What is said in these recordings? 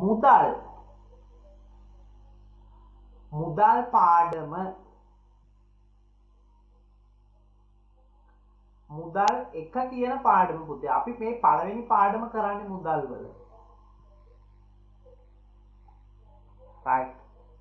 මුදල් පාඩම මුදල් එක කියන පාඩම පුතේ. අපි මේ පළවෙනි පාඩම කරන්නේ මුදල් වල. right.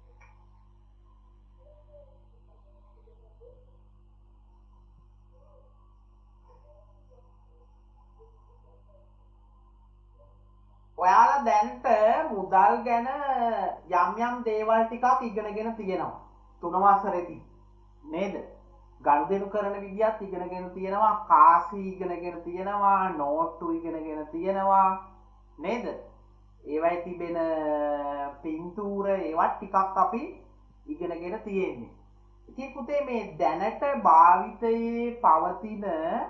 ඔයාලා දැන්ට මුදල් ගැන යම් දේවල් ටිකක් ඉගෙනගෙන තියෙනවා. 3 වසරේදී නේද? ගනුදෙනු කරන විදිහත් ඉගෙනගෙන තියෙනවා, කාසි ඉගෙනගෙන තියෙනවා, නෝට්ටු ඉගෙනගෙන තියෙනවා නේද? ඒවයි තිබෙන පින්තූර ඒවත් ටිකක් අපි ඉගෙනගෙන තියෙන්නේ. ඉතින් පුතේ මේ දැනට භාවිතයේ පවතින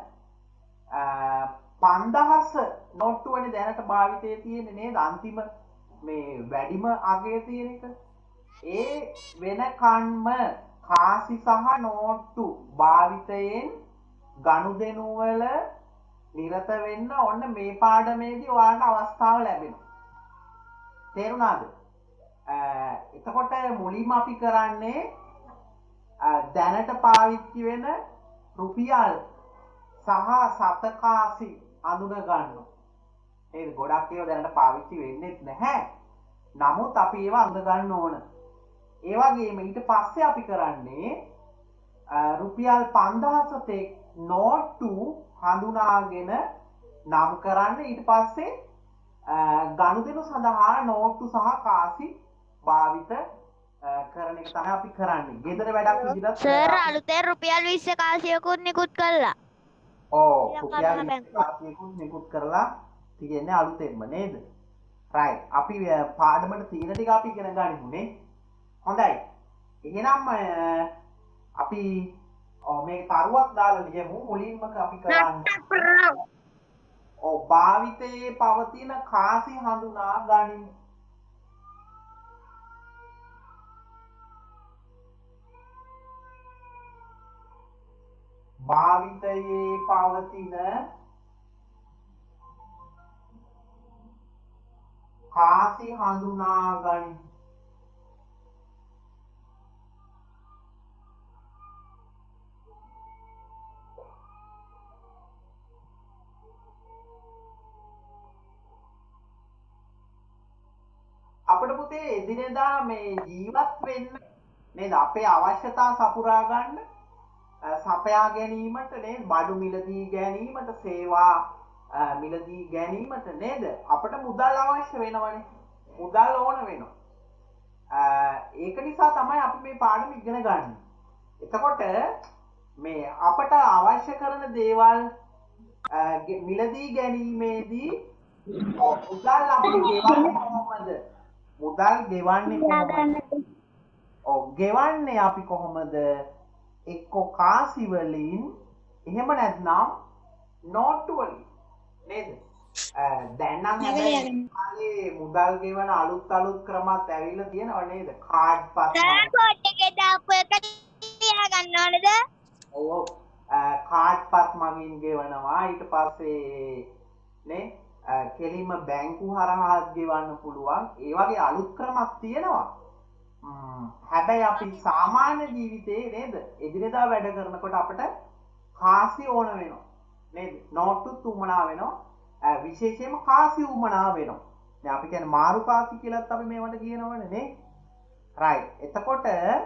5000 නෝට්ටුවනේ දැනට භාවිතයේ තියෙන්නේ නේද? අන්තිම මේ වැඩිම අගය තියෙන එක. ඒ වෙනකන්ම කාසි සහ නෝට්ටු භාවිතයෙන් ගනුදෙනු වල නිරත වෙන්න ඔන්න මේ පාඩමේදී ඔයාලට අවස්ථාව ලැබෙනවා. තේරුණාද? එතකොට මුලින්ම අපි කරන්නේ දැනට පාවිච්චි වෙන රුපියල් සහ සතකාසි අඳුන ගන්නවා. නේද? ගොඩක් ඒවා දැනට පාවිච්චි වෙන්නේ නැහැ. නමුත් අපි ඒවා අඳුන ගන්න ඕන. ඒ වගේම ඊට පස්සේ අපි කරන්නේ රුපියල් 5000 නෝට්ටු හඳුනාගෙන නම් කරන්න. ඊට පස්සේ ගනුදෙනු සඳහා නෝට්ටු සහ කාසි භාවිත කරන එක තමයි අපි කරන්නේ. ගෙදර වැඩක් විදිහට සර් අලුතෙන් රුපියල් 20 කාසියකුත් නිකුත් කළා. ඔව් රුපියල් 20 කාසියකුත් නිකුත් කරලා තියෙන්නේ අලුතෙන්ම නේද? රයිට්. අපි පාඩමට තියෙන ටික අපි ඉගෙන ගනිමු නේ. හොඳයි. එහෙනම් අපි මේ කරුවක් දාලා ලියමු. මුලින්ම අපි කරන්නේ භාවිතයේ පවතින කාසි හඳුනා ගනිමු. භාවිතයේ පවතින කාසි හඳුනා ගනිමු. අපිට පුතේ එදිනෙදා මේ ජීවත් වෙන්න නේද? අපේ අවශ්‍යතා සපුරා ගන්න, සපයා ගැනීමට නේද? බඩු මිලදී ගැනීමට, සේවා මිලදී ගැනීමට නේද? අපිට මුදල් අවශ්‍ය වෙනවනේ. මුදල් ඕන වෙනවා. ඒක නිසා තමයි අපි මේ පාඩම ඉගෙන ගන්න. එතකොට මේ අපට අවශ්‍ය කරන දේවල් මිලදී ගැනීමේදී මුදල් අපි ගෙවන්නේ කොහොමද? මුදල් ගෙවන්නේ කොහොමද? ඔව් ගෙවන්නේ අපි කොහොමද? එක්ක කාසි වලින් එහෙම නැත්නම් නෝට්ටු වලින් නේද? දැන් නම් හැබැයි මුදල් ගෙවන අලුත් ක්‍රමත් ඇවිල්ලා තියෙනව නේද? කාඩ් පත් කෝඩ් එකේ දාපු එක තියා ගන්න ඕනද? ඔව් කාඩ් පත් මගින් ගෙවනවා. ඊට පස්සේ නේ කෙලින්ම බැංකු හරහාත් ගෙවන්න පුළුවන්. ඒ වගේ අලුත් ක්‍රමක් තියෙනවා. හැබැයි අපි සාමාන්‍ය ජීවිතේ නේද? එදිනෙදා වැඩ කරනකොට අපිට කාසි ඕන වෙනවා. නේද? නෝට්ටුත් උමනා වෙනවා. විශේෂයෙන්ම කාසි උමනා වෙනවා. දැන් අපි කියන්නේ මාරු කාසි කියලාත් අපි මේවට කියනවනේ නේ. රයිට්. එතකොට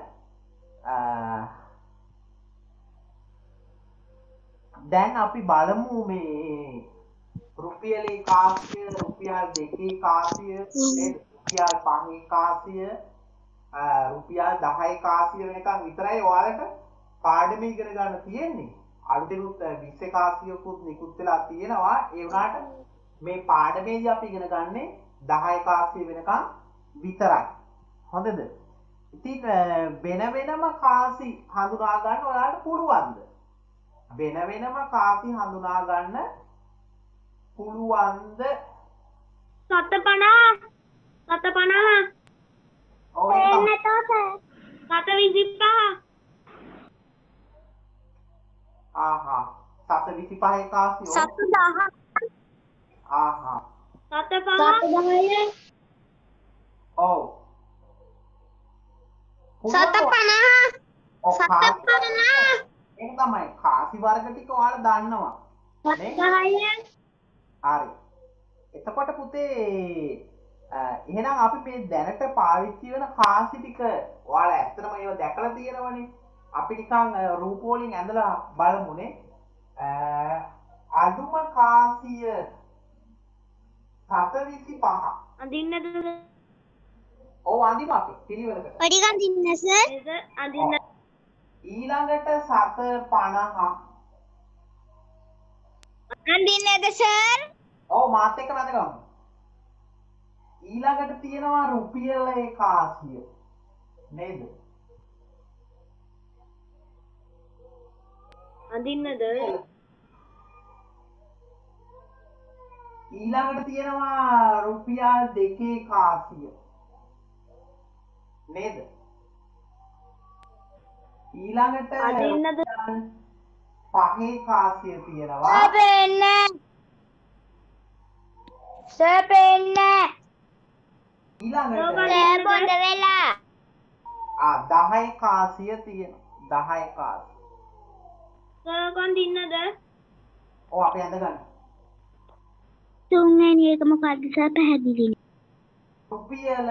දැන් අපි බලමු මේ රුපියලේ කාසිය, රුපියල් 2 කාසිය, රුපියල් 5 කාසිය, රුපියල් 10 කාසිය වෙනකන් විතරයි ඔයාලට පාඩමේ ඉගෙන ගන්න තියෙන්නේ. අලුතෙනුත් 20 කාසියකුත් නිකුත් වෙලා තියෙනවා. ඒ වුණාට මේ පාඩමේදී අපි ඉගෙන ගන්නේ 10 කාසිය වෙනකන් විතරයි. හොඳද? ඉතින් වෙන වෙනම කාසි හඳුනා ගන්න ඔයාලට පුළුවන්ද? වෙන වෙනම කාසි හඳුනා ගන්න පුළුවන්ද? 750 ඔව් එන්න තෝස 725 ආහා 725 කාසිය 710 ආහා 710 ඔව්. පුළුවන් ඔය. 750. ඔව් කාසි වර්ග 750. ඒක තමයි. කාසි වර්ග ටික ඔයාලා දන්නවා. නේ? 10. හරි. එතකොට පුතේ එහෙනම් අපි මේ දැනට පාවිච්චි වෙන කාසි ටික ඔයාලා ඇත්තටම ඒව දැකලා තියෙනවනේ. අපි නිකන් රූප වලින් ඇඳලා බලමුනේ. අදුම කාසිය 725. අඳින්නද? ඔව් අඳිමු අපි පිළිවෙලකට. පඩි අඳින්න සර්. ඒක අඳින්න. ඊළඟට 750. අඳින්නද සර්? ඔව් මාත් එක්ක වැදගමු. ඊළඟට තියෙනවා රුපියල් 100. නේද? අඳින්නද? ඊළඟට තියෙනවා රුපියල් 200. නේද? ඊළඟට අඳින්නද? 500 තියෙනවා. සර් පෙන්න. ඊළඟට සර් බොඳ වෙලා. 10 තියෙනවා. 10 සර් අඳින්නද? ඔව් අපි ඇඳ ගන්න. තුන්වෙනි එක මොකද්ද සර් පැහැදිලි නෑ. රුපියල්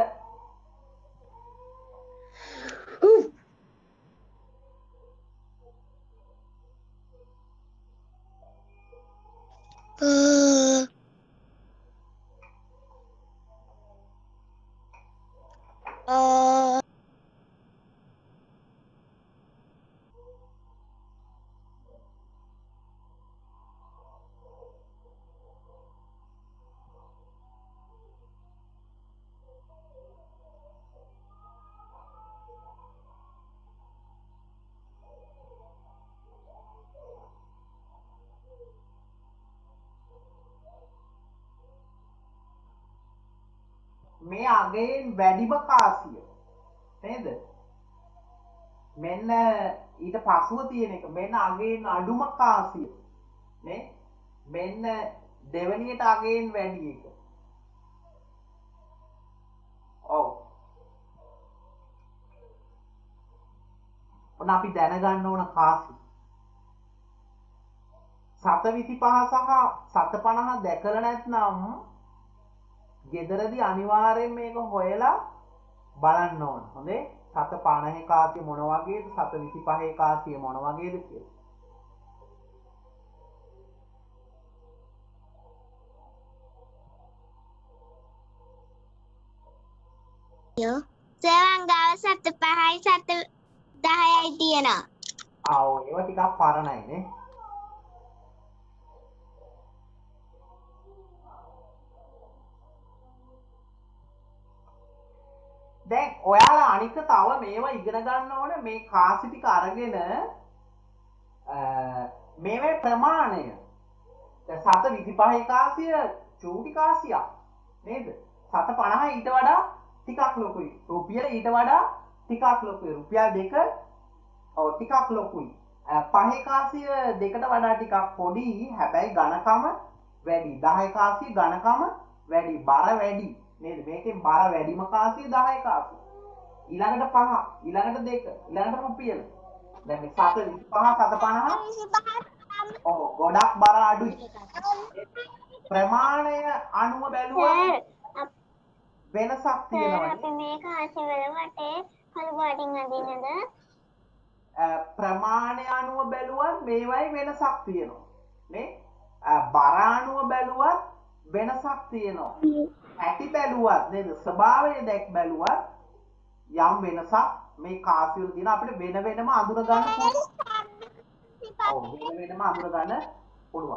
මේ අගයෙන් වැඩිම කාසිය. නේද? මෙන්න ඊට පසුව තියෙන එක මෙන්න අගයෙන් අඩුම කාසිය. නේ? මෙන්න දෙවනියට අගයෙන් වැඩි එක. ඔව්. ඔන්න අපි දැනගන්න ඕන කාසි. 725 සහ 750 දැකලා නැත්නම් ගෙදරදී අනිවාර්යෙන් මේක හොයලා බලන්න ඕන. හොඳේ? 750 කාසිය මොන වගේද? 725 කාසිය මොන වගේද කියලා. සර් ගාව 7.5යි 7.10යි තියෙනවා. ආ ඔව් ඒවා ටිකක් පරණයි නේ. දැන් ඔයාලා අනික තව මේවා ඉගෙන ගන්න ඕනේ මේ කාසි ටික අරගෙන මේවේ ප්‍රමාණය. දැන් 725 කාසිය චූටි කාසියක් නේද? 750 ඊට වඩා ටිකක් ලොකුයි. රුපියල ඊට වඩා ටිකක් ලොකුයි. රුපියල් 2 ඔව් ටිකක් ලොකුයි. 5 කාසිය දෙකට වඩා ටිකක් පොඩි. හැබැයි ඝනකම වැඩි. 10 කාසිය ඝනකම වැඩි. බර වැඩි. නේද? මේකෙන් බර වැඩිම කාසිය 10 කාසිය. ඊළඟට 5, ඊළඟට 2, ඊළඟට රුපියල. දැන් මේ 725 750 ඔව් ගොඩක් බර අඩුයි. ප්‍රමාණය අනුව බැලුවොත් වෙනසක් තියෙනවනේ. මේ කාසි වල වටේ කළු පාටින් අඳින්නද? ප්‍රමාණය අනුව බැලුවත් මේවයි වෙනසක් තියෙනවා. නේ? බර අනුව බැලුවත් වෙනසක් තියෙනවා. ඇති බැලුවත් නේද? ස්වභාවය දැක් බැලුවත් යම් වෙනසක් මේ කාසි වල තියෙන අපිට වෙන වෙනම අඳුර ගන්න පුළුවන්. ඔව් වෙන වෙනම අඳුර ගන්න පුළුවන්.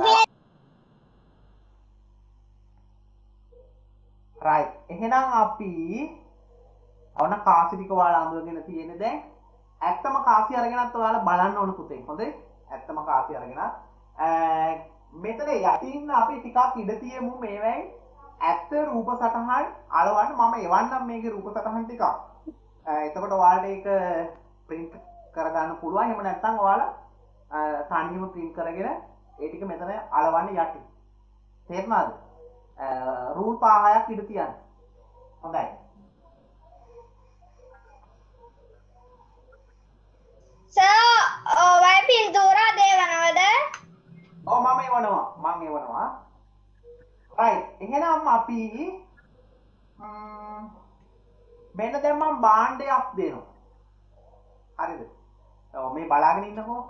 right. එහෙනම් අපි ඔන්න කාසි ටික ඔයාලා අඳුරගෙන තියෙන්නේ දැන්. ඇත්තම කාසි අරගෙනත් ඔයාලා බලන්න ඕන පුතේ. හොඳේ? ඇත්තම කාසි අරගෙනත් මෙතන යටින් අපි ටිකක් ඉඩ තියමු මේවැයි ඇත්ත රූප සටහන් අලවන්න මම එවන්නම් මේකේ රූප සටහන් ටිකක්. එතකොට ඔයාලට ඒක print කරගන්න පුළුවන්. එහෙම නැත්නම් ඔයාලා තනියම print කරගෙන ඒ ටික මෙතන අලවන්න යටින්. තේරුණාද? රූල් 5ක් ඉඳ තියන්න. හොඳයි. ඔය පින්තූර අද එවනවද? ඔව් මම එවනවා. right එහෙනම් අපි මෙන්න දැන් මම භාණ්ඩයක් දෙනවා. හරිද? ඔව් මේ බලාගෙන ඉන්නකෝ.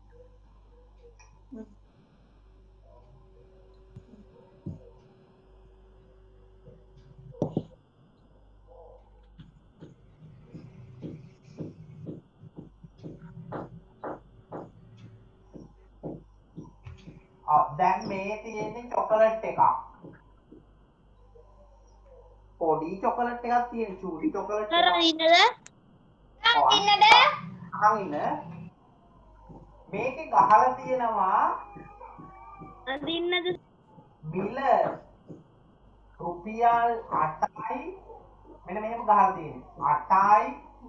දැන් මේ තියෙන්නේ චොකලට් එකක්. පොඩි චොකලට් එකක් තියෙන චූටි චොකලට් එකක්. ඉන්නද? අහන් ඉන්න. මේකේ ගහලා තියෙනවා අඳින්නද? මිල රුපියල් 8යි මෙන්න මෙහෙම ගහලා තියෙන්නේ 8යි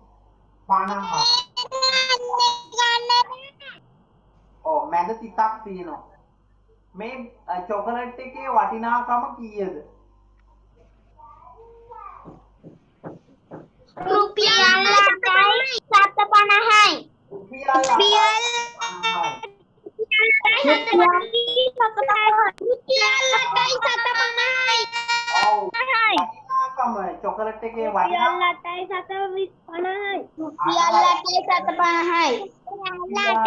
50. ඔව් මැද තිතක් තියෙනවා. මේ චොකලට් එකේ වටිනාකම කීයද? රුපියල් 8යි 750යි. රුපියල් 8යි 750යි. ඔව් වටිනාකම චොකලට් එකේ වටිනාකම 8යි 750යි. රුපියල් 8යි 750යි. රුපියල්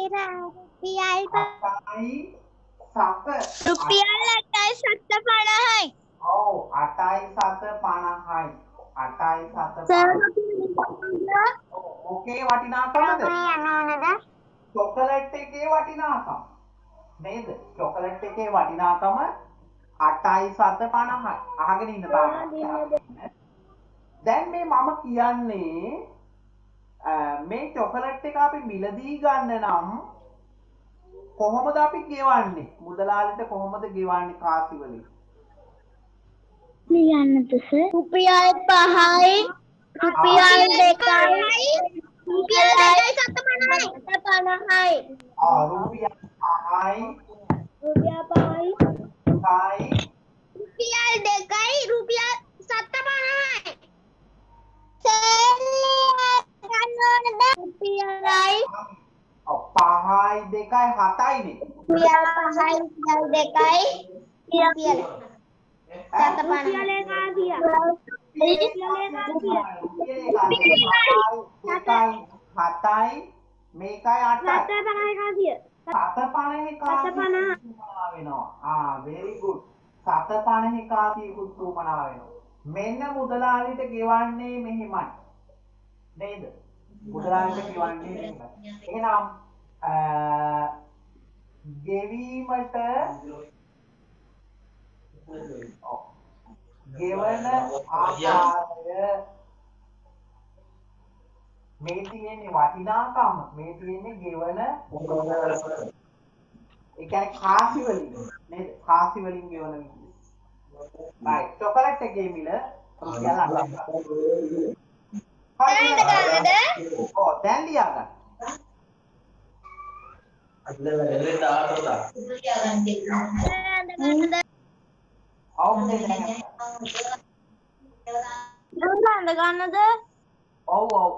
8යි 750යි. ඔව් 8යි 750යි 8යි 750යි. ඕකේ වටිනාකමද? චොකලට් එකේ වටිනාකම නේද? චොකලට් එකේ වටිනාකම 8යි 750යි. අහගෙන ඉන්න තාම. දැන් මේ මම කියන්නේ මේ චොකලට් එක අපි මිලදී ගන්න නම් කොහොමද අපි ගෙවන්නේ? මුදලාලිට කොහොමද ගෙවන්නේ කාසි වලින්? ලියන්නද සර්? රුපියල් 5යි රුපියල් 2යි රුපියල් 2යි 750යි. රුපියල් 5යි රුපියල් 5යි 2යි රුපියල් 2යි රුපියල් 750යි. සෙල්ලිය රුපියලයි 5යි 2යි 7යිනේ. රුපියල් 5යි රුපියල් 2යි රුපියල් 7යි මේකයි 8යි 750 කාසිය වෙනවා. very good. 750 කාසියකුත් සූමනා වෙනවා. මෙන්න මුදලාලිට ගෙවන්නේ මෙහෙමයි. නේද? මුදලාලිට ගෙවන්නේ මෙහෙමයි. එහෙනම් ගෙවීමට ගෙවන ආකාරය මේ තියෙන්නේ වටිනාකම මේ තියෙන්නේ ගෙවන ඒ කියන්නේ කාසි වලින් නේද? කාසි වලින් ගෙවන විදිහ. right චොකලට් එකේ මිල රුපියල් 8යි. ඔව් දැන් ලියා ගන්න. ඔව් ඔව්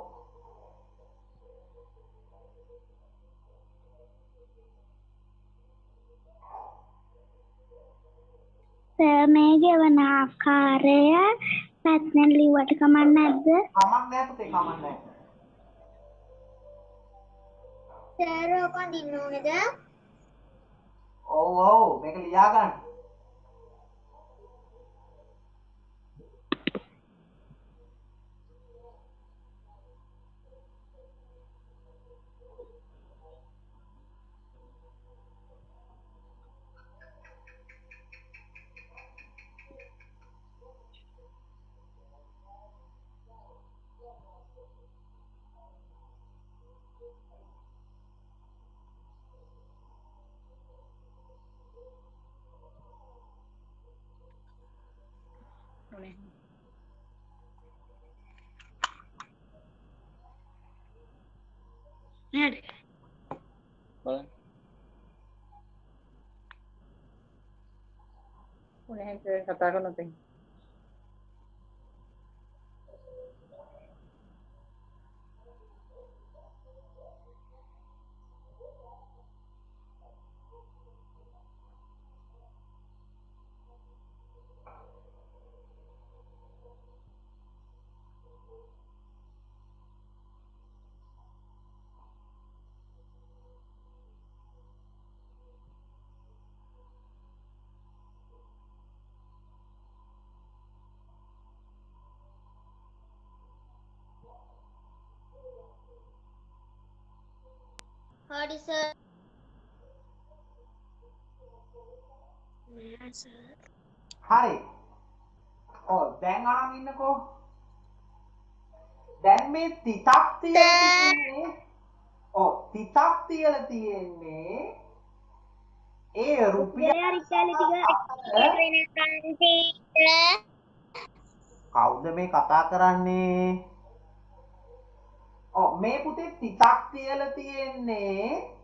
මේ ගෙවන ආකාරය පැත්නෙන් ලිව්වට කමක් නැද්ද? කමක් නැහැ පුතේ කමක් නැහැ. සර් ඔක අඳින්න ඕනේද? ඔව් මේක ලියා ගන්න. නේද? බලන්න. උනේ කතා කරනත් එහෙනම්. sorry sir. හරි. ඔව් දැන් අහන් ඉන්නකෝ. දැන් මේ තිතක් තියලා තියෙන්නේ. ඔව් තිතක් තියලා තියෙන්නේ. ඒ රුපියල් කවුද මේ කතා කරන්නේ? ඔව් මේ පුතේ තිතක් තියලා තියෙන්නේ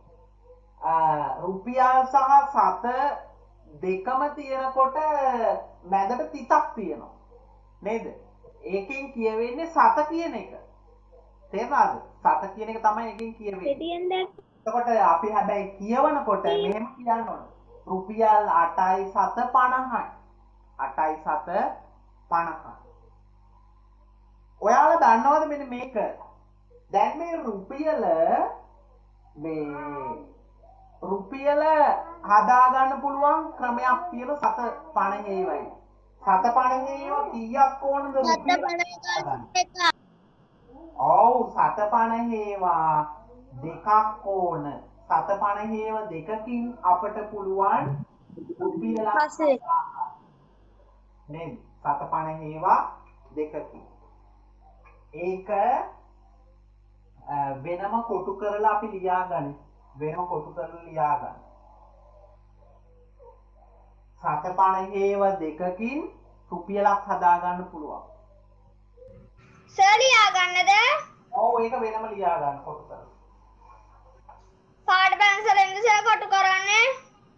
රුපියල් සහ සත දෙකම තියෙනකොට මැදට තිතක් තියෙනවා නේද? ඒකෙන් කියවෙන්නේ සත කියන එක. තේරුණාද? සත කියන එක තමයි එකෙන් කියවෙන්නේ. එතකොට අපි හැබැයි කියවනකොට මෙහෙම කියන්න ඕන. රුපියල් 8යි 750යි. 8යි 750යි. ඔයාලා දන්නවද මෙන්න මේක? දැන් මේ රුපියල හදාගන්න පුළුවන් ක්‍රමයක් තියෙන 750 වයි. 750 කීයක් ඕනද රුපියල? ඔව් 750 දෙකක් ඕන. 750 දෙකකින් අපට පුළුවන් රුපියල නේද? 750 දෙකකින්. ඒක වෙනම කොටු කරලා අපි ලියාගන්න. වෙනම කොටු කරලා ලියාගන්න. 750 දෙකකින් රුපියලක් හදාගන්න පුළුවන්. සර් ලියා ගන්නද? ඔව් ඒක වෙනම ලියාගන්න කොටු කරලා. පාට පැන්සලෙන්ද සර් කොටු කරන්නේ?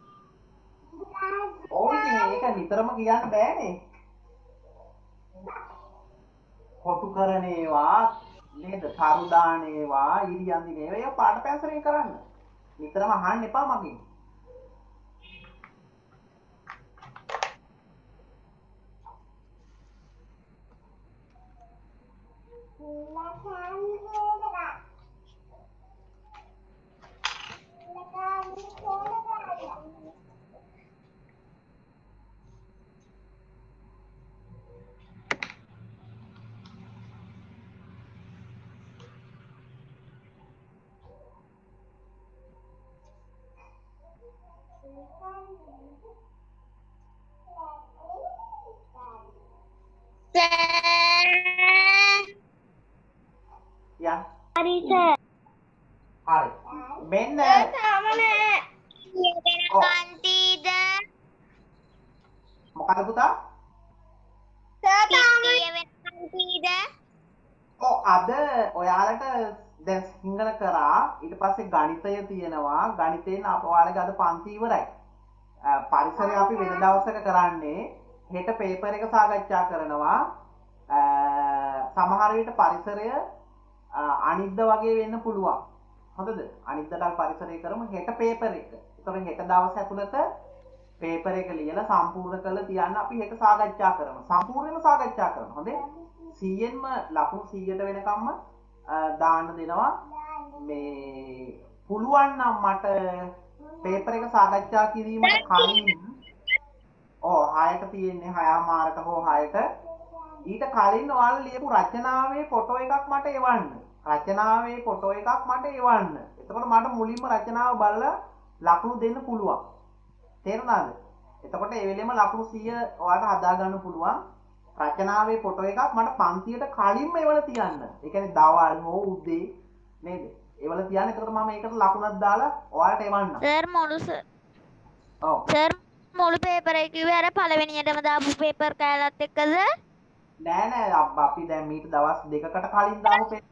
ඔව් ඉතින් ඒක නිතරම කියන්න බෑනේ. කොටු කරන ඒවා නේද? තරු දාන ඒවා, ඉරි අඳින ඒවා ඒක පාට පැන්සලෙන් කරන්න. නිතරම අහන්න එපා මගෙන්. යන්. හරි සර්. හරි. මෙන්න තාම නෑ. කීයකට කන්තිද? මොකද පුතා? සර් තාම කීයකට කන්තිද? ඔව් අද ඔයාලට දැන් සිංහල කරා ඊට පස්සේ ගණිතය තියෙනවා. ගණිතයෙන් ඔයාලගේ අද පන්ති ඉවරයි. පරිසරය අපි වෙන දවසක කරන්නේ. හෙට පේපර් එක සාකච්ඡා කරනවා. සමහර විට පරිසරය අනිද්ද වගේ වෙන්න පුළුවන්. හොඳද? අනිද්දට අපි පරිසරය කරමු හෙට පේපර් එක. ඒතකොට හෙට දවස් ඇතුළත පේපර් එක ලියලා සම්පූර්ණ කරලා තියන්න අපි හෙට සාකච්ඡා කරනවා. සම්පූර්ණයෙන්ම සාකච්ඡා කරනවා. හොඳේ? 100න්ම ලකුණු 100ට වෙනකම්ම දාන්න දෙනවා. මේ පුළුවන් නම් මට පේපර් එක සාකච්ඡා කිරීමට කලින් 6ට තියෙන්නේ 6:00 හෝ 6ට ඊට කලින් ඔයාලා ලියපු රචනාවේ ෆොටෝ එකක් මට එවන්න. රචනාවේ ෆොටෝ එකක් මට එවන්න. එතකොට මට මුලින්ම රචනාව බලලා ලකුණු දෙන්න පුළුවන්. තේරුණාද? එතකොට ඒ වෙලෙම ලකුණු 100 ඔයාලට හදා ගන්න පුළුවන්. රචනාවේ ෆොටෝ එකක් මට පන්තියට කලින්ම එවලා තියන්න. ඒ කියන්නේ දවල් හෝ උදේ නේද? එවලා තියන්න. එතකොට මම ඒකට ලකුණක් දාලා ඔයාලට එවන්නම්. සර් මොළු සර්. ඔව්. සර් මුළු පේපර් එක කිව්වේ අර පළවෙනියටම දාපු පේපර් කෑල්ලත් එක්කද? නෑ අපි දැන් මීට දවස් දෙකකට කලින් දාපු පේපර්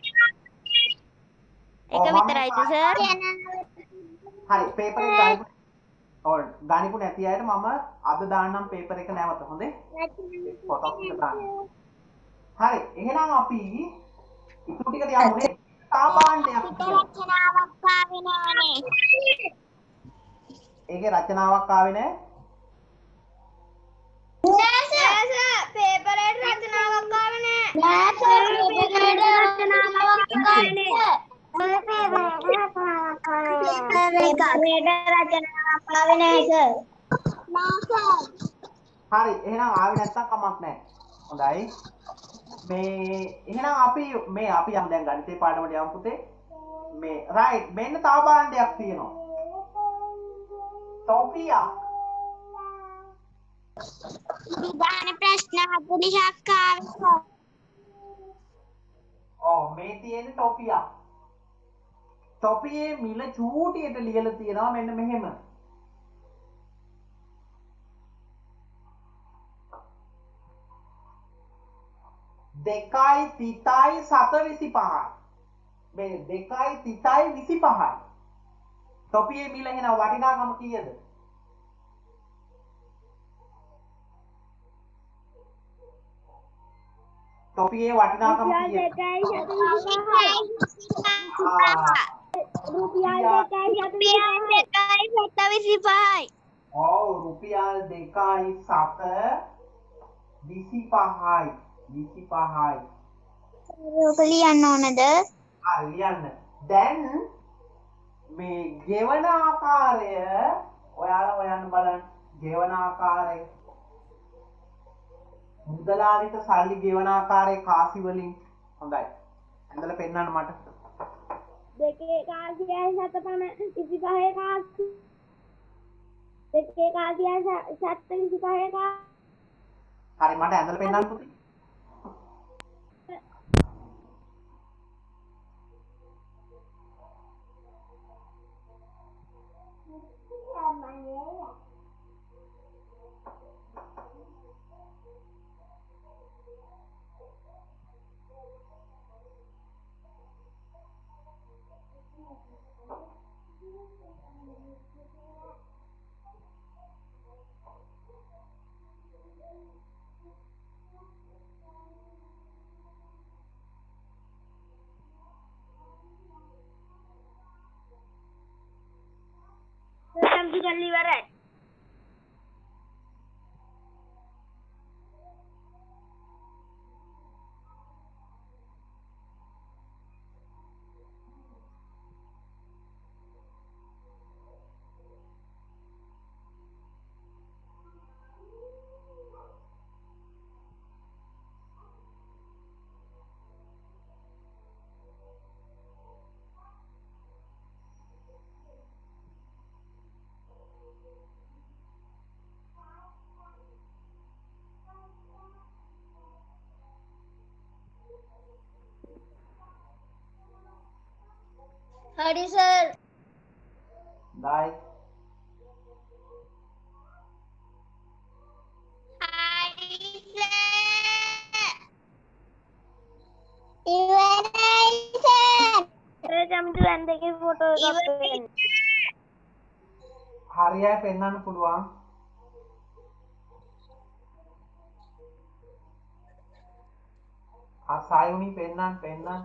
එක විතරයිද සර්? හරි පේපර් එක ගානිපු නැති අයට මම අද දාන්නම් පේපර් එක නැවත හොඳේ? ෆොටෝ එක දාන්න. හරි එහෙනම් අපි ඉතුරු ටිකට යමු නේ. සාමාන්‍යයක් රචනාවක් ආවේ නෑනේ. ඒකේ රචනාවක් ආවේ නෑ? සර් පේපර් එකට රචනාවක් ආවේ නෑ. නෑ සර් පේපර් එකට රචනාවක් ආවේ නෑ. හරි එහෙනම් ආවේ නැත්තම් කමක් නැහැ. හොඳයි. මේ එහෙනම් අපි යමු දැන් ගණිතේ පාඩමට යමු පුතේ. මේ රයිට් මෙන්න තව භාණ්ඩයක් තියෙනවා. ටොෆියක්. විධාන ප්‍රශ්න 40ක් ආවා. ඔව් මේ තියෙන ටොෆියක්. ටොෆියේ මිල චූටියට ලියලා තියෙනවා මෙන්න මෙහෙම. දෙකයි තිතයි 7.25යි. මේ දෙකයි තිතයි 25යි. ටොපියේ මිල එහෙනම් වටිනාකම කීයද? ටොපියේ වටිනාකම කීයද? රුපියල් 2.25යි. ඔව් රුපියල් 2.725යි. 25යි. ඔක ලියන්න ඕනද? ලියන්න. දැන් මේ ගෙවන ආකාරය ඔයාලා හොයන්න බලන්න. ගෙවන ආකාරය මුදලාලිට සල්ලි ගෙවන ආකාරයේ කාසි වලින් හොඳයි. ඇඳලා පෙන්නන්න මට. දෙකේ කාසියයි 7.25 කාසි. දෙකේ කාසියයි 7.25 කාසි. හරි මට ඇඳලා පෙන්නන්න පුතේ. සම්පූර්ණ කරලා ඉවරයි. හරි සර්. බයි. හරියයි පෙන්වන්න පුළුවන්. සායුනි පෙන්වන්න.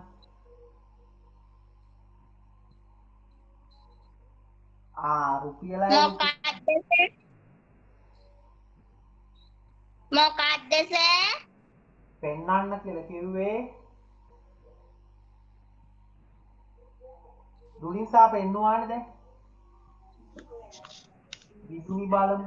රුපියලයි මොකක්ද සර්? පෙන්වන්න කියලා කිව්වේ. දුනිසා පෙන්නුවානේ දැන්. විදුලි බලමු.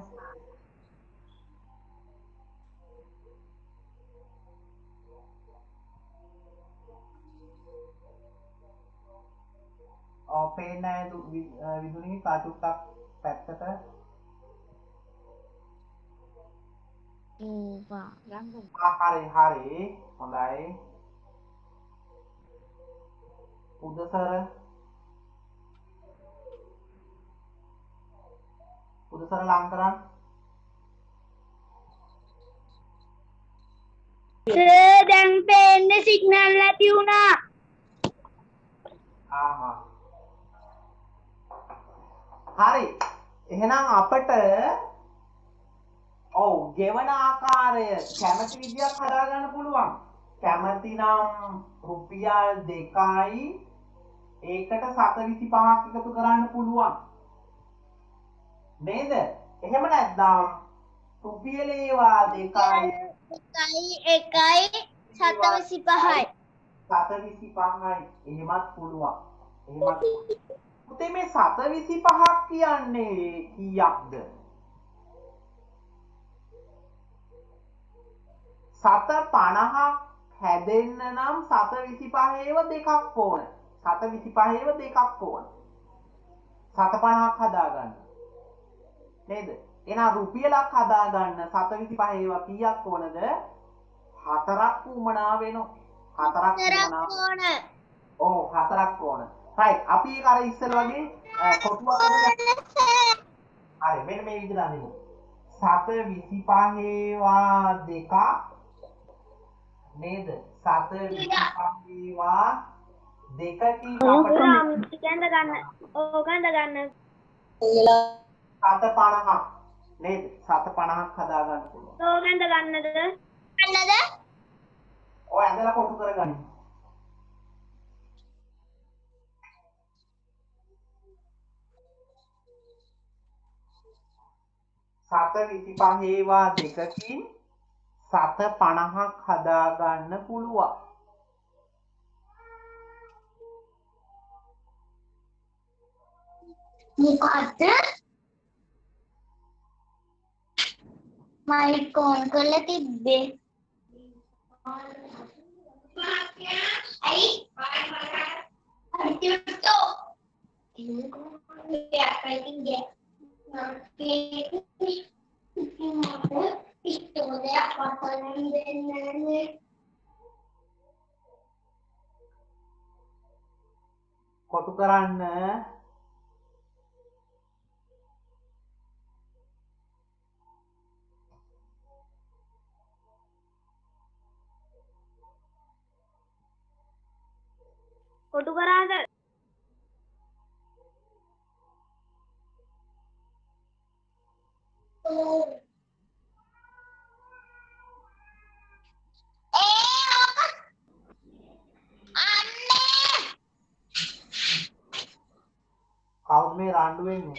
පේන්නේ විදුලි කාටුක්ක් පැත්තට. හරි හොඳයි. උදසර ලං කරන්න. දැන් පේන්නේ සිග්නල් නැති වුණා. හරි. එහෙනම් අපට ගෙවන ආකාරය කැමති විදියක් හදාගන්න පුළුවන්. කැමති නම් රුපියල් 2යි ඒකට 7.25ක් එකතු කරන්න පුළුවන්. නේද? එහෙම නැත්නම් රුපියල් ඒවා 2යි 7.25යි. 7.25යි. එහෙමත් පුළුවන්. පුතේ මේ 7.25ක් කියන්නේ කීයක්ද? 7.50ක් හැදෙන්න නම් 7.25 ඒව දෙකක් ඕන. 725ව දෙකක් ඕන. 750ක් හදාගන්න. නේද? එහෙනම් රුපියලක් හදාගන්න 725ව කීයක් ඕනද? 4ක් උමනා වෙනවා. 4ක් උමනා ඕන. ඔව් 4ක් ඕන. right අපි ඒක අර ඉස්සර වගේ කොටුවක් කරලා හරි මෙන්න මේ විදිහට අඳිමු. 725වා දෙකක් නේද? 725වා දෙකකින් අපට ගන්න ගන්න. ඕකන්ද ගන්න. 750ක් නේද? 750ක් හදා ගන්න පුළුවන්. ඕකන්ද ගන්නද? ගන්නද? ඔය ඇඳලා කොටු කරගන්න. සත 25වා දෙකකින් 750ක් හදා ගන්න පුළුවන්. මොකද්ද? මයික් ඔන් කරලා තිබ්බේ. ඇයි? අයියෝ. කොටු කරන්න කොටු කරාද? කවුද මේ රණ්ඩු වෙන්නේ?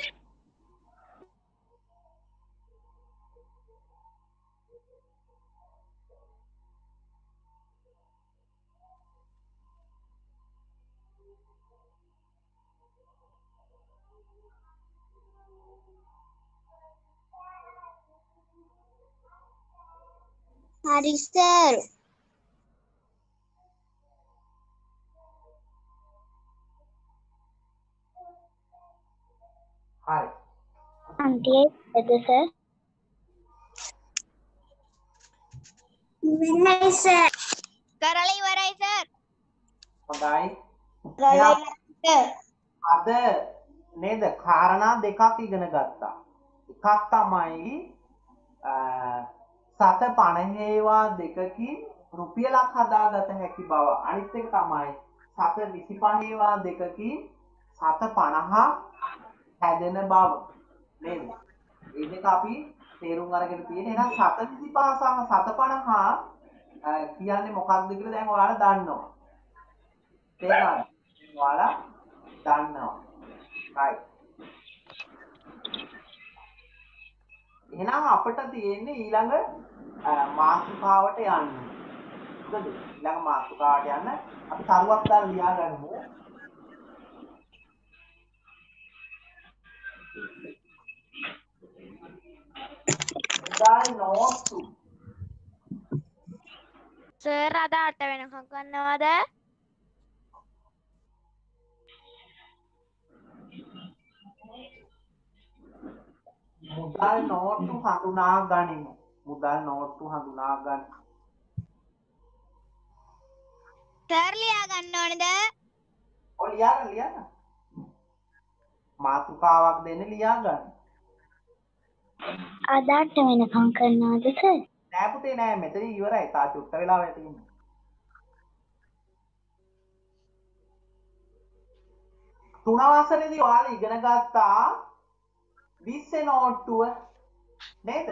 හරි සර්. හරි. අන්තියේ එද සර්? ඉවරයි සර්. කරලා ඉවරයි සර්. හොඳයි. කරලා ඉවරයි. අද නේද කාරණා දෙකක් ඉගෙන ගත්තා. එකක් තමයි 750වා දෙකකින් රුපියලක් හදාගත හැකි බව. අනිත් එක තමයි 725වා දෙකකින් 750ක් හැදෙන බව. නේද? මේ දෙක අපි තේරුම් අරගෙන තියෙන. එහෙනම් 725 සහ 750 කියන්නේ මොකක්ද කියලා දැන් ඔයාලා දන්නවා. තේරුණාද? ඔයාලා දන්නවා. right. එහෙනම් අපිට තියෙන්නේ ඊළඟ මාතෘකාවට යන්න. හරිද? ඊළඟ මාතෘකාවට යන්න අපි කරුවක් දාලා ලියා ගන්නමු. මුදල් නෝට්ටු. සර් අද 8 වෙනකම් ගන්නවද? මුදල් නෝට්ටු හඳුනා ගනිමු. මුදල් නෝට්ටු හඳුනා ගන්න. සර් ලියා ගන්න ඕනේද? ඔය ලියන්න. මාතෘකාවක් දෙන්න ලියා ගන්න. අද 8 වෙනකම් කරනවද සර්? නෑ පුතේ නෑ මෙතන ඉවරයි. තා චුට්ට වෙලාවක් තියෙනවා. තුන වසරේදී ඔයාලා ඉගෙන ගත්තා 20 නෝට්ටුව නේද?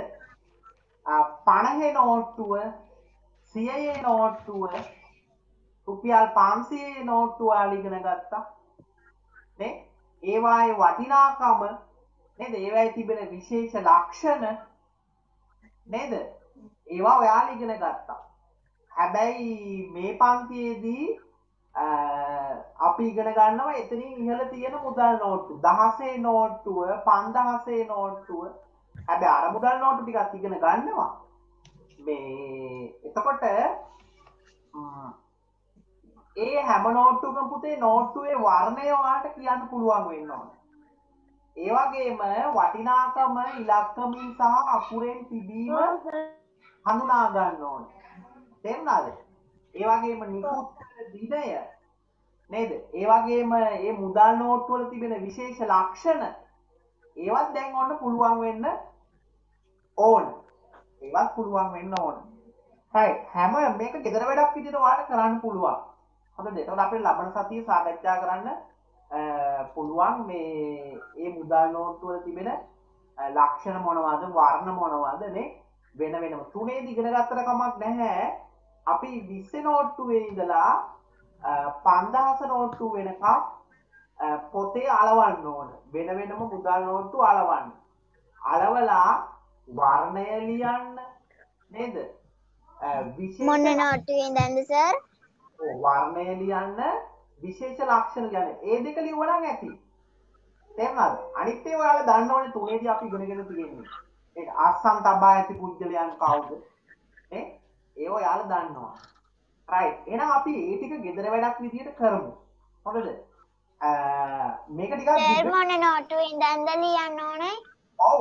50 නෝට්ටුව 100 නෝට්ටුව රුපියල් 500 නෝට්ටුව ඔයාලා ඉගෙන ගත්තා නේ? ඒවායේ වටිනාකම නේද? ඒවායේ තිබෙන විශේෂ ලක්ෂණ නේද? ඒවා ඔයාලා ඉගෙන ගත්තා. හැබැයි මේ පන්තියේදී අපි ඉගෙන ගන්නවා එතනින් ඉහළ තියෙන මුදල් නෝට්ටු 16 නෝට්ටුව 5000 නෝට්ටුව. හැබැයි අර මුදල් නෝට්ටු ටිකක් ඉගෙන ගන්නවා. මේ එතකොට ඒ හැම නෝට්ටුවකම පුතේ නෝට්ටුවේ වර්ණය ඔයාලට කියන්න පුළුවන් වෙන්න ඕන. ඒ වගේම වටිනාකම ඉලක්කමින් සහ අකුරෙන් තිබීම හඳුනා ගන්න ඕන. තේරුණාද? ඒ වගේම නිකුත් දිනය නේද? ඒ වගේම මේ මුදල් නෝට්ටු වල තිබෙන විශේෂ ලක්ෂණ ඒවත් දැන් ඔන්න පුළුවන් වෙන්න ඕන. ඒවත් පුළුවන් වෙන්න ඕන. right හැම මේක ගෙදර වැඩක් විදිහට ඔයාලට කරන්න පුළුවන්. හොඳද? එතකොට අපිට ලබන සතියේ සාකච්ඡා කරන්න පුළුවන් මේ මුදල් නෝට්ටු වල තිබෙන ලක්ෂණ මොනවද වර්ණ මොනවද නේ වෙන වෙනම තුනේදී ඉගෙන ගත්තට කමක් නැහැ. අපි 20 නෝට්ටුවේ ඉඳලා 5000 නෝට්ටු වෙනකම් පොතේ අලවන්න ඕන. වෙන වෙනම මුදල් නෝට්ටු අලවන්න. අලවලා වර්ණය ලියන්න නේද? මොන නෝට්ටුවේ ඉඳන්ද සර්? වර්ණය ලියන්න විශේෂ ලක්ෂණ කියන්නේ ඒ දෙක ලියුවනම් ඇති. තේරුණාද? අනිත් ඒවා ඔයාලා දන්න ඕනේ තුනේදී අපි ඉගෙනගෙන තියෙන්නේ. ඒක අස්සන් තබා ඇති පුජ්‍යලයන් කවුද? නේ? ඒව ඔයාලා දන්නවා. right. එහෙනම් අපි ඒ ටික ගෙදර වැඩක් විදියට කරමු. හොඳද? මේක ටිකක් මොන නෝට්ටුවේ ඉඳන්ද ලියන්න ඕනේ? ඔව්.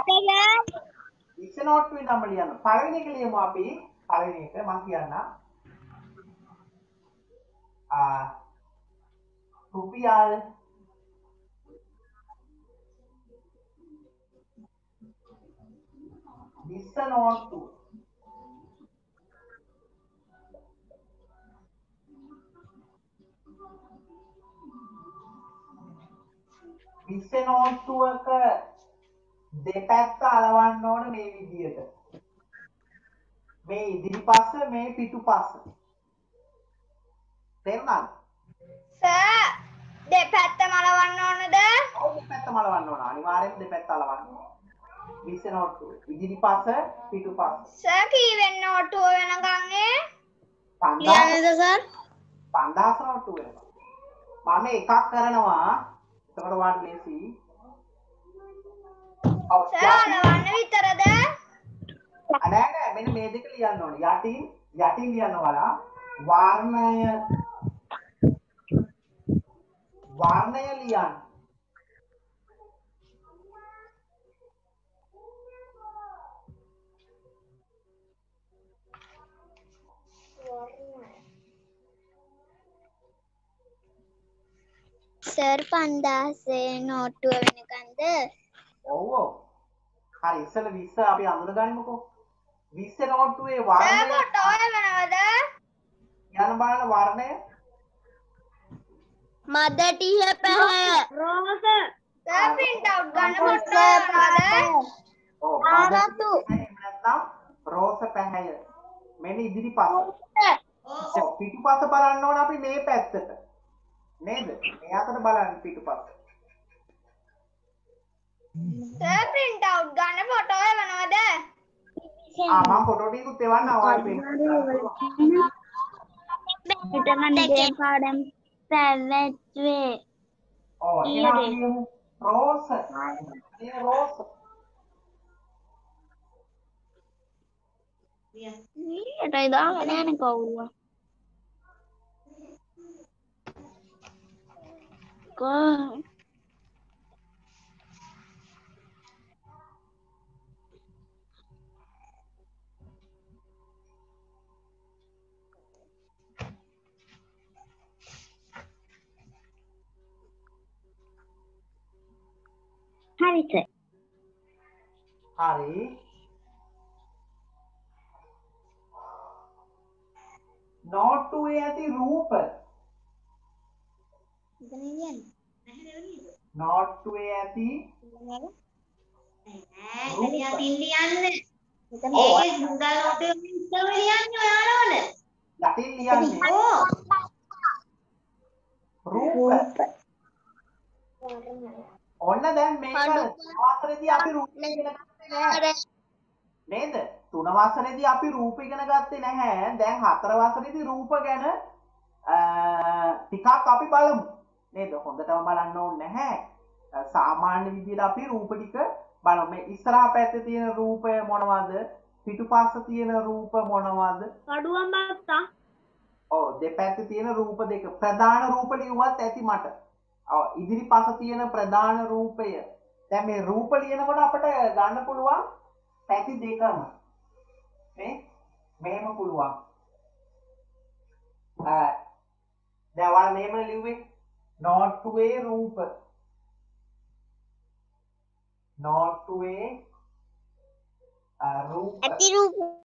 ඉස්ස නෝට්ටුවේ නම් ලියන්න. පළවෙනි එක ලියමු අපි. පළවෙනි එක මම කියන්නම්. රුපියල් 20 නෝට්ටු විස්සේ නෝට්ටුවක දෙපැත්ත අලවන්න ඕන මේ විදියට. මේ ඉදිරිපස්ස මේ පිටුපස්ස. තේරුණාද? සර් දෙපැත්තම අලවන්න ඕනද? ඔව් දෙපැත්තම අලවන්න ඕන. අනිවාර්යයෙන්ම දෙපැත්ත අලවන්න ඕන. විස්සේ නෝට්ටුව ඉදිරිපස්ස පිටුපස්ස. සර් කීවෙන් නෝට්ටුව වෙනකන්නේ? 5000 සර්? 5000 නෝට්ටුව වෙනකම්. මම එකක් කරනවා. එතකොට වාට ලේසි. ඔව් සර් අලවන්න විතරද? නෑ මෙන්න මේ දෙක ලියන්න ඕනේ. යටින් ලියන්න ඔයාලා වර්ණය ලියන්න. සර් 5000 නෝට්ටුව වෙනකන්ද? ඔව් ඔව්. හරි ඉස්සෙල්ලා 20 අපි අඳුනගනිමුකෝ. 20 නෝට්ටුවේ සර් වර්ණය ෆොටෝ වෙනවද? යන බලන වර්ණය මද ටිහ පැහැ. රෝස. සර් print out ගන්න ෆොටෝ වෙනවද? ඔව් ආරතු. නැත්නම් රෝස පැහැය. මෙන්න ඉදිරිපස. ඔව් පිටුපස බලන්න ඕන අපි මේ පැත්තට. නේද? මේ අතට බලන්න පිටුපස. සර් print out ගන්න ෆොටෝ වෙනවද? මම ෆොටෝ ටිකකුත් එවන්න ඔයාලට දෙකෙන් පාඩම් පැවැත්වේ. ඔව් එහෙනම් ලියමු රෝස. මේ රෝස. ඊට දාගෙන යන්නේ කවුරුවා? කොහොම හරිද? හරි. නෝට්ටුවේ ඇති රූප. නෝට්ටුවේ ඇති යටින් ලියන්නේ රූප. ඔන්න දැන් මේක වසරේදී අපි රූප ඉගෙන ගත්තේ නැහැ. නේද? 3 වසරේදී අපි රූප ඉගෙන ගත්තේ නැහැ. දැන් 4 වසරේදී රූප ගැන ටිකක් අපි බලමු. නේද? හොඳටම බලන්න ඕනේ නැහැ. සාමාන්‍ය විදිහට අපි රූප ටික බලමු. මේ ඉස්සරහා පැත්තේ තියෙන රූපය මොනවද? පිටුපස්ස තියෙන රූප මොනවද? කඩුවම් බත්තා. ඔව් දෙපැත්තේ තියෙන රූප දෙක ප්‍රධාන රූප ලියුවත් ඇති මට. ඔව් ඉදිරිපස තියෙන ප්‍රධාන රූපය. දැන් මේ රූප ලියනකොට අපිට ගන්න පුළුවන් පැති දෙකම. නේ? මෙහෙම පුළුවන්. දැන් ඔයාලා මෙහෙම ලිව්වේ නෝට්ටුවේ රූප. නෝට්ටුවේ රූප. ඇති රූප